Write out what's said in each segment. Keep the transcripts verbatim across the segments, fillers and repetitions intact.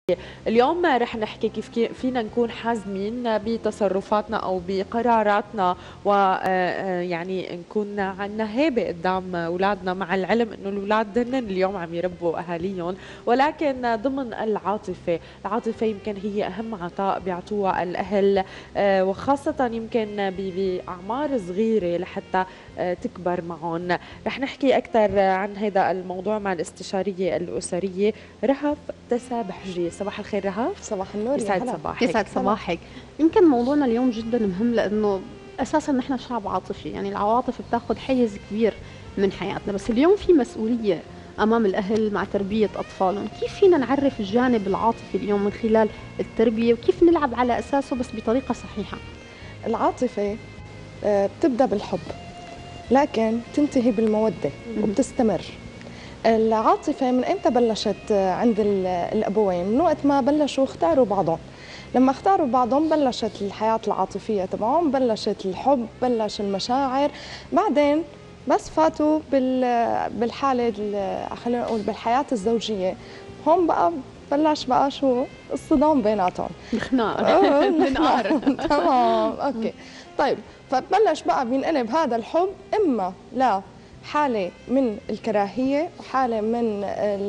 اليوم رح نحكي كيف فينا نكون حازمين بتصرفاتنا او بقراراتنا ويعني نكون عندنا هيبه قدام اولادنا، مع العلم انه الاولاد هن اليوم عم يربوا اهاليهم، ولكن ضمن العاطفه، العاطفه يمكن هي اهم عطاء بيعطوها الاهل، وخاصه يمكن باعمار صغيره لحتى تكبر معهم. رح نحكي اكثر عن هذا الموضوع مع الاستشاريه الاسريه رهف تسابحجي. صباح الخير رهف. صباح النور، يسعد صباحك. يسعد صباحك. يمكن موضوعنا اليوم جدا مهم لانه اساسا نحن شعب عاطفي، يعني العواطف بتاخذ حيز كبير من حياتنا، بس اليوم في مسؤوليه امام الاهل مع تربيه اطفالهم. كيف فينا نعرف الجانب العاطفي اليوم من خلال التربيه، وكيف نلعب على اساسه بس بطريقه صحيحه؟ العاطفه بتبدا بالحب لكن تنتهي بالموده وبتستمر. العاطفة من ايمتى بلشت عند الأبوين؟ من وقت ما بلشوا اختاروا بعضهم. لما اختاروا بعضهم بلشت الحياة العاطفية تبعهم، بلشت الحب، بلش المشاعر. بعدين بس فاتوا بالحالة خلينا نقول بالحياة الزوجية، هون بقى بلش بقى شو الصدام بيناتهم، الخناق النار. تمام، اوكي. طيب فبلش بقى بينقلب هذا الحب اما لا حالة من الكراهية، حالة من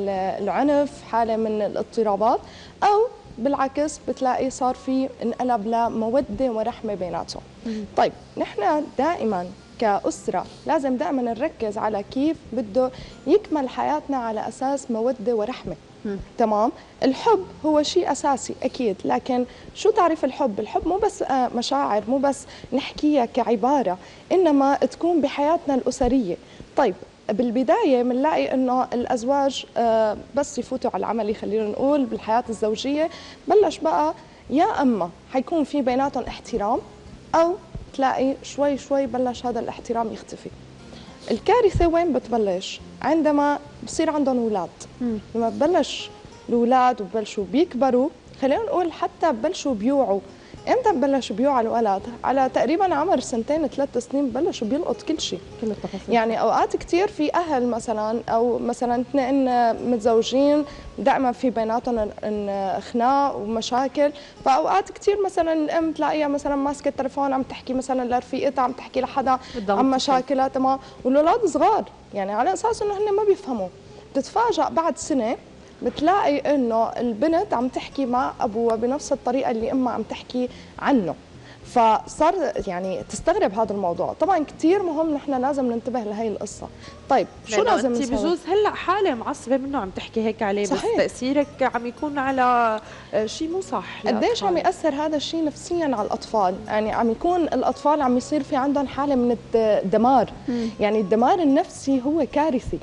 العنف، حالة من الاضطرابات، أو بالعكس بتلاقي صار في انقلب لمودة ورحمة بيناتهم. طيب نحن دائما كأسرة لازم دائما نركز على كيف بده يكمل حياتنا على أساس مودة ورحمة. تمام. الحب هو شيء أساسي أكيد، لكن شو تعريف الحب؟ الحب مو بس مشاعر، مو بس نحكيها كعبارة، إنما تكون بحياتنا الأسرية. طيب بالبداية بنلاقي إنه الأزواج بس يفوتوا على العملي خلينا نقول بالحياة الزوجية، بلش بقى يا أما حيكون في بيناتهم احترام، أو تلاقي شوي شوي بلش هذا الاحترام يختفي. الكارثة وين بتبلش؟ عندما بصير عندهم أولاد. لما ببلش الأولاد وببلشوا بيكبروا، خلينا نقول حتى ببلشوا بيوعوا. امتى ببلشوا بيوعوا الولد؟ على تقريبا عمر سنتين ثلاث سنين ببلشوا بيلقط كل شيء، كل التفاصيل. يعني اوقات كثير في اهل مثلا او مثلا اثنين متزوجين دائما في بيناتهم خناق ومشاكل، فاوقات كثير مثلا الام تلاقيها مثلا ماسكه التليفون عم تحكي مثلا لرفيقتها، عم تحكي لحدا عن مشاكلها، تمام، والاولاد صغار يعني على اساس انه هن ما بيفهموا. بتتفاجئ بعد سنه بتلاقي انه البنت عم تحكي مع ابوها بنفس الطريقه اللي امها عم تحكي عنه، فصار يعني تستغرب هذا الموضوع. طبعا كثير مهم نحن لازم ننتبه لهي القصه. طيب شو لازم نسوي؟ بجوز هلا حاله معصبه منه عم تحكي هيك عليه، صحيح. بس تاثيرك عم يكون على شيء مو صح. قديش عم ياثر هذا الشيء نفسيا على الاطفال؟ يعني عم يكون الاطفال عم يصير في عندهم حاله من الدمار. مم. يعني الدمار النفسي هو كارثي.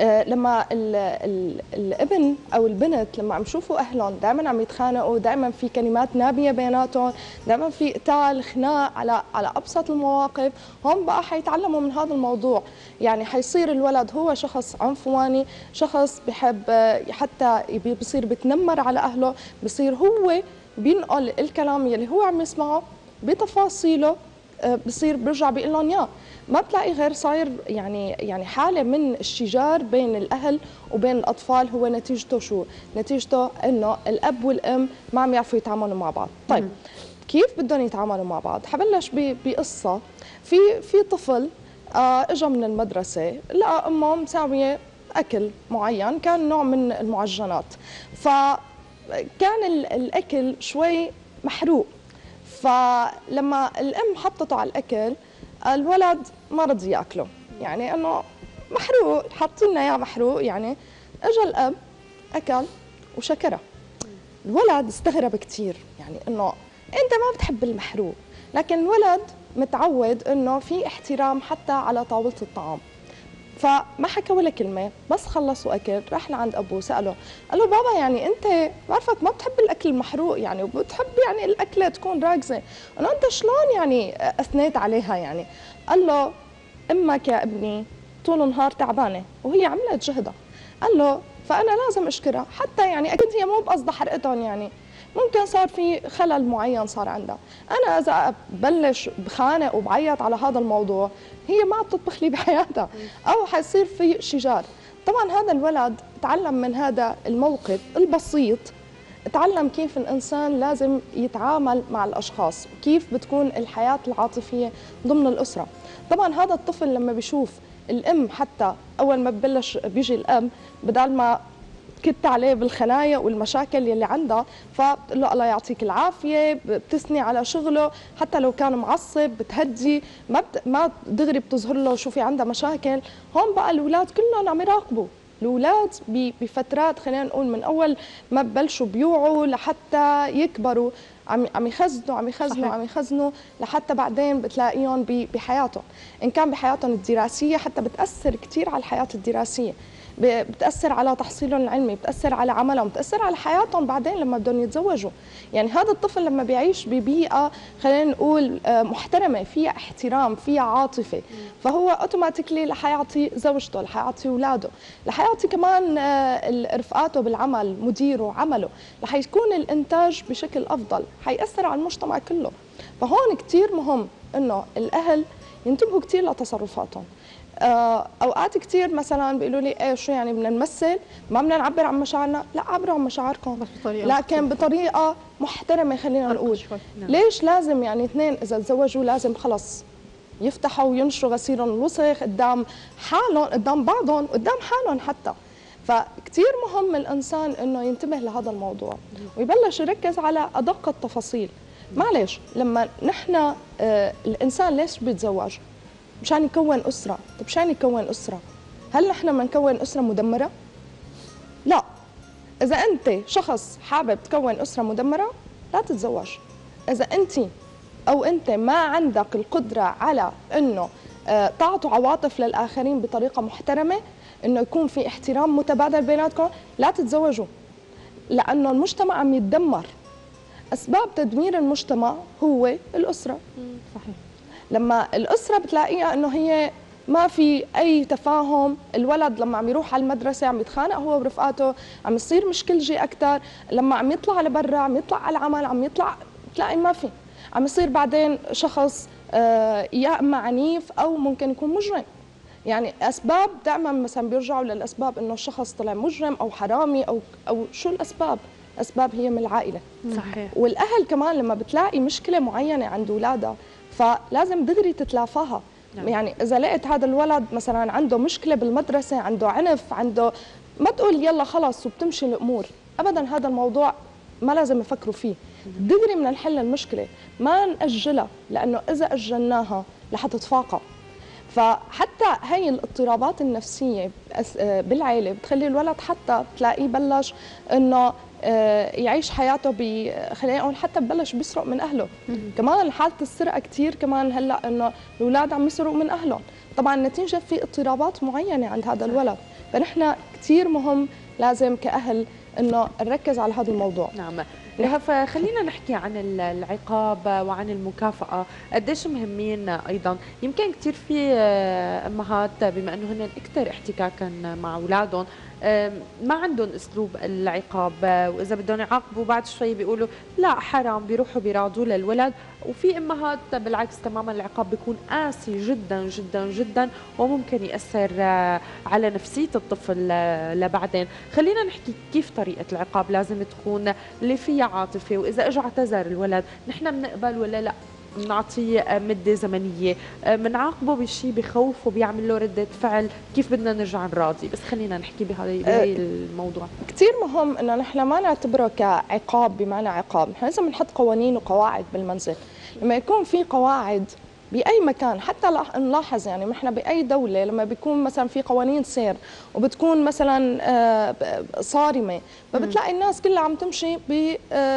لما ال ال الابن او البنت لما عم يشوفوا اهلهم دائما عم يتخانقوا، دائما في كلمات نابيه بيناتهم، دائما في قتال، خناق على على ابسط المواقف، هم بقى حيتعلموا من هذا الموضوع. يعني حيصير الولد هو شخص عنفواني، شخص بحب حتى بصير بتنمر على اهله، بصير هو بينقل الكلام يلي هو عم يسمعه بتفاصيله، بصير برجع بيقول لهم يا ما بتلاقي غير صاير يعني يعني حاله من الشجار بين الاهل وبين الاطفال. هو نتيجته شو؟ نتيجته انه الاب والام ما عم يعرفوا يتعاملوا مع بعض. طيب مم. كيف بدهم يتعاملوا مع بعض؟ حبلش بقصه. في في طفل آه اجى من المدرسه، لقى امه مساويه اكل معين، كان نوع من المعجنات، فكان الاكل شوي محروق، فلما الام حطته على الاكل الولد ما رضي ياكله، يعني انه محروق، حاطين لنا اياه محروق. يعني اجى الاب اكل وشكره. الولد استغرب كثير، يعني انه انت ما بتحب المحروق، لكن الولد متعود انه في احترام حتى على طاوله الطعام، فما حكى ولا كلمه. بس خلصوا اكل راح لعند ابوه ساله، قال له بابا يعني انت بعرفك ما بتحب الاكل المحروق، يعني وبتحب يعني الاكله تكون راكزه، انه انت شلون يعني اثنيت عليها يعني؟ قال له امك يا ابني طول النهار تعبانه وهي عملت جهدها. قال له فانا لازم اشكرها، حتى يعني اكيد هي مو بقصدها حرقتهم، يعني ممكن صار في خلل معين صار عندها. انا اذا ببلش بخانق وبعيط على هذا الموضوع هي ما عم تطبخ لي بحياتها، او حيصير في شجار. طبعا هذا الولد تعلم من هذا الموقف البسيط تعلم كيف الإنسان لازم يتعامل مع الأشخاص، كيف بتكون الحياة العاطفية ضمن الأسرة. طبعا هذا الطفل لما بيشوف الأم، حتى أول ما ببلش بيجي الأم بدل ما كت عليه بالخنايا والمشاكل يلي عندها، فبتقول له الله يعطيك العافيه، بتثني على شغله، حتى لو كان معصب بتهدي، ما بت... ما دغري بتظهر له شو في عندها مشاكل. هون بقى الاولاد كلهم عم يراقبوا، الاولاد بفترات خلينا نقول من اول ما ببلشوا بيوعوا لحتى يكبروا عم عم يخزنوا عم يخزنوا صحيح. عم يخزنوا لحتى بعدين بتلاقيهم بحياتهم، ان كان بحياتهم الدراسيه حتى بتاثر كثير على الحياه الدراسيه، بتأثر على تحصيلهم العلمي، بتأثر على عملهم، بتأثر على حياتهم بعدين لما بدهم يتزوجوا. يعني هذا الطفل لما بيعيش ببيئة خلينا نقول محترمة، فيها احترام، فيها عاطفة، فهو اوتوماتيكلي رح يعطي زوجته، رح يعطي اولاده، رح يعطي كمان رفقاته بالعمل، مديره، عمله، رح يكون الانتاج بشكل افضل، حيأثر على المجتمع كله. فهون كثير مهم انه الاهل ينتبهوا كثير لتصرفاتهم. اوقات كثير مثلا بيقولوا لي ايه شو يعني بدنا نمثل ما بدنا نعبر عن مشاعرنا؟ لا، عبروا عن مشاعركم لكن بطريقه محترمه. خلينا نقول ليش لازم يعني اثنين اذا تزوجوا لازم خلص يفتحوا وينشروا غسيلهم الوسخ قدام حالهم، قدام بعضهم، قدام حالهم حتى. فكتير مهم الانسان انه ينتبه لهذا الموضوع ويبلش يركز على ادق التفاصيل. معلش لما نحن آه الانسان ليش بيتزوج؟ مشان يكون أسرة. طيب مشان يكون أسرة، هل نحن بنكون أسرة مدمرة؟ لا. إذا أنت شخص حابب تكون أسرة مدمرة لا تتزوج. إذا أنت أو أنت ما عندك القدرة على إنه تعطوا عواطف للآخرين بطريقة محترمة، إنه يكون في احترام متبادل بيناتكم، لا تتزوجوا، لأنه المجتمع عم يتدمر. أسباب تدمير المجتمع هو الأسرة. صحيح. لما الأسرة بتلاقيها إنه هي ما في أي تفاهم، الولد لما عم يروح على المدرسة عم يتخانق هو ورفقاته، عم يصير مشكلجي أكثر، لما عم يطلع لبرا عم يطلع على العمل عم يطلع تلاقي ما في، عم يصير بعدين شخص آه يا إما عنيف أو ممكن يكون مجرم. يعني أسباب دائما مثلا بيرجعوا للأسباب إنه الشخص طلع مجرم أو حرامي أو أو شو الأسباب؟ أسباب هي من العائلة. صحيح. والأهل كمان لما بتلاقي مشكلة معينة عند أولادها فلازم دغري تتلافاها. نعم. يعني إذا لقيت هذا الولد مثلا عنده مشكلة بالمدرسة، عنده عنف، عنده، ما تقول يلا خلص وبتمشي الأمور، أبدا هذا الموضوع ما لازم يفكروا فيه. دغري بدنا نحل المشكلة، ما نأجلها، لأنه إذا أجلناها رح تتفاقم. فحتى هي الاضطرابات النفسية بالعائلة بتخلي الولد حتى تلاقيه بلش إنه يعيش حياته ب خلينا نقول حتى ببلش بيسرق من اهله. كمان حاله السرقه كثير كمان هلا انه الاولاد عم يسرقوا من اهلهم، طبعا نتيجه في اضطرابات معينه عند هذا الولد. فنحن كثير مهم لازم كاهل انه نركز على هذا الموضوع. نعم. رهف، خلينا نحكي عن العقاب وعن المكافأة، قديش مهمين أيضا. يمكن كثير في أمهات بما أنه هن أكثر احتكاكا مع أولادهم ما عندهم أسلوب العقاب، وإذا بدهم يعاقبوا بعد شوي بيقولوا لا حرام، بيروحوا بيراضوا للولد. وفي أمهات بالعكس تماما العقاب بيكون قاسي جدا جدا جدا وممكن يأثر على نفسية الطفل لبعدين. خلينا نحكي كيف طريقة العقاب لازم تكون اللي فيها عاطفة، وإذا اجى اعتذر الولد نحن بنقبل ولا لا، بنعطيه مدة زمنية، بنعاقبه بشيء بخوفه بيعمل له ردة فعل، كيف بدنا نرجع نراضي. بس خلينا نحكي بهذا بهي الموضوع. كثير مهم انه نحن ما نعتبره كعقاب بمعنى عقاب، نحن لازم نحط قوانين وقواعد بالمنزل. لما يكون في قواعد باي مكان، حتى نلاحظ يعني نحن باي دوله لما بيكون مثلا في قوانين سير وبتكون مثلا صارمه، فبتلاقي الناس كلها عم تمشي ب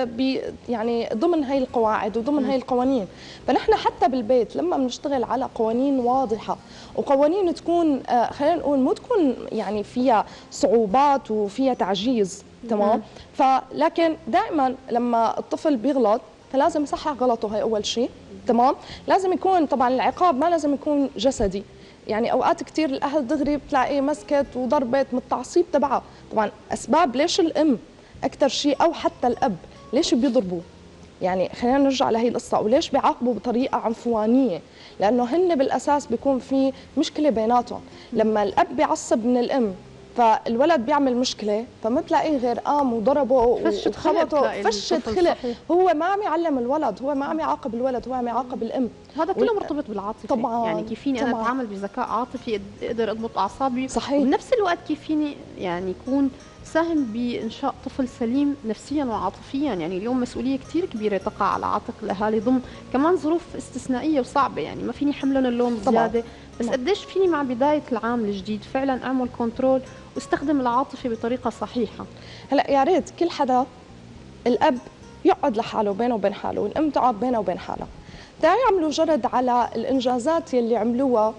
يعني ضمن هي القواعد وضمن هي القوانين. فنحن حتى بالبيت لما بنشتغل على قوانين واضحه وقوانين تكون خلينا نقول مو تكون يعني فيها صعوبات وفيها تعجيز، تمام؟ فلكن دائما لما الطفل بيغلط فلازم يصحح غلطه، هي اول شيء، تمام؟ لازم يكون طبعا العقاب ما لازم يكون جسدي، يعني اوقات كثير الاهل دغري بتلاقيه مسكت وضربت من التعصيب تبعها. طبعا اسباب ليش الام اكثر شيء او حتى الاب ليش بيضربوا؟ يعني خلينا نرجع لهي القصه، وليش بيعاقبوا بطريقه عنفوانيه؟ لانه هن بالاساس بيكون في مشكله بيناتهم. لما الاب بيعصب من الام فالولد بيعمل مشكله فما بتلاقيه غير قام وضربه وخبطه، فشت خلق. هو ما عم يعلم الولد، هو ما عم يعاقب الولد، هو عم يعاقب الام. هذا كله مرتبط بالعاطفه طبعا. يعني كيف فيني انا اتعامل بذكاء عاطفي، اقدر اضبط اعصابي، صحيح. وبنفس الوقت كيف فيني يعني يكون ساهم بانشاء طفل سليم نفسيا وعاطفيا. يعني اليوم مسؤوليه كثير كبيره تقع على عاتق الاهالي ضمن كمان ظروف استثنائيه وصعبه، يعني ما فيني حملهم اللوم زياده. بس قديش فيني مع بدايه العام الجديد فعلا اعمل كنترول واستخدم العاطفه بطريقه صحيحه؟ هلا يا ريت كل حدا، الاب يقعد لحاله بينه وبين حاله، والام تقعد بينه وبين حالها، تعالوا يعملوا جرد على الانجازات يلي عملوها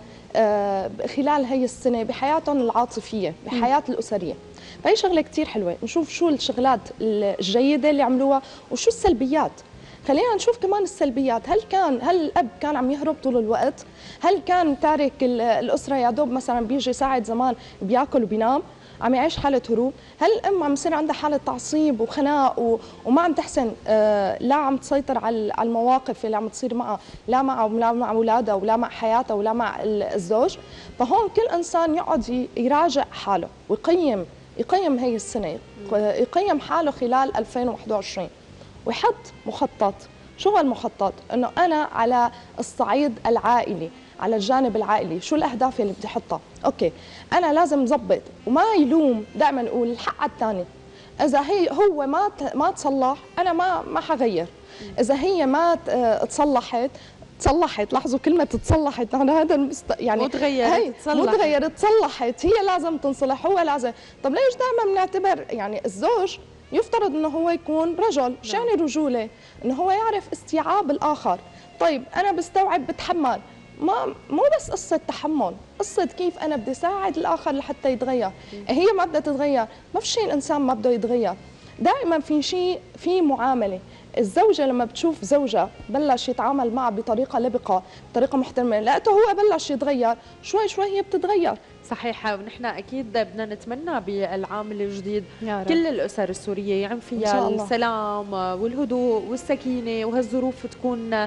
خلال هي السنه بحياتهم العاطفيه، بحياه الاسريه. فهي شغله كثير حلوه، نشوف شو الشغلات الجيده اللي عملوها وشو السلبيات. خلينا نشوف كمان السلبيات، هل كان هل الاب كان عم يهرب طول الوقت؟ هل كان تارك الاسره يا دوب مثلا بيجي يساعد زمان بياكل وبينام؟ عم يعيش حاله هروب؟ هل الام عم يصير عندها حاله تعصيب وخناق و... وما عم تحسن آه لا عم تسيطر على المواقف اللي عم تصير معها، لا معها ولا مع اولادها ولا مع حياتها ولا مع الزوج؟ فهون كل انسان يقعد يراجع حاله ويقيم يقيم هي السنه، يقيم حاله خلال ألفين وواحد وعشرين ويحط مخطط. شو هو المخطط؟ انه انا على الصعيد العائلي، على الجانب العائلي شو الاهداف اللي بدي احطها؟ اوكي انا لازم ظبط وما يلوم، دائما نقول الحق على الثاني. اذا هي هو ما ما تصلح انا ما ما حغير، اذا هي ما تصلحت تصلحت، لاحظوا كلمه تصلحت، انا هذا المست... يعني مو تغيرت تصلحت، مو تغيرت تصلحت، هي لازم تنصلح، هو لازم. طب ليش دائما بنعتبر يعني الزوج يفترض انه هو يكون رجل؟ شو يعني رجوله؟ انه هو يعرف استيعاب الاخر. طيب انا بستوعب بتحمل، ما مو بس قصه تحمل، قصه كيف انا بدي ساعد الاخر لحتى يتغير. هي ما بدها تتغير، ما في شيء الانسان ما بده يتغير، دائما في شيء في معامله. الزوجه لما بتشوف زوجها بلش يتعامل معها بطريقه لبقه، بطريقه محترمه، لقيته هو بلش يتغير، شوي شوي هي بتتغير. صحيح. ونحن اكيد بدنا نتمنى بالعام الجديد كل الاسر السوريه يعم فيها السلام والهدوء والسكينه، وهالظروف تكون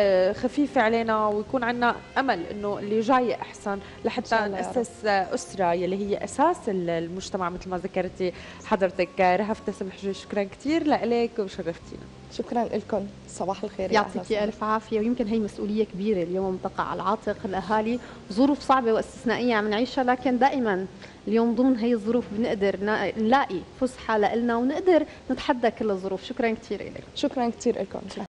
خفيفه علينا، ويكون عندنا امل انه اللي جاي احسن، لحتى ناسس اسره يلي هي اساس المجتمع مثل ما ذكرتي حضرتك رهف تسم حجي. شكرا كثير لك وشرفتينا. شكرا لكم، صباح الخير. يعطيك الف عافيه. ويمكن هي مسؤوليه كبيره اليوم تقع على عاتق الاهالي، ظروف صعبه واستثنائيه عم نعيشها، لكن دائما اليوم ضمن هي الظروف بنقدر نلاقي فسحه لنا ونقدر نتحدى كل الظروف. شكرا كثير لك. شكرا كثير لكم.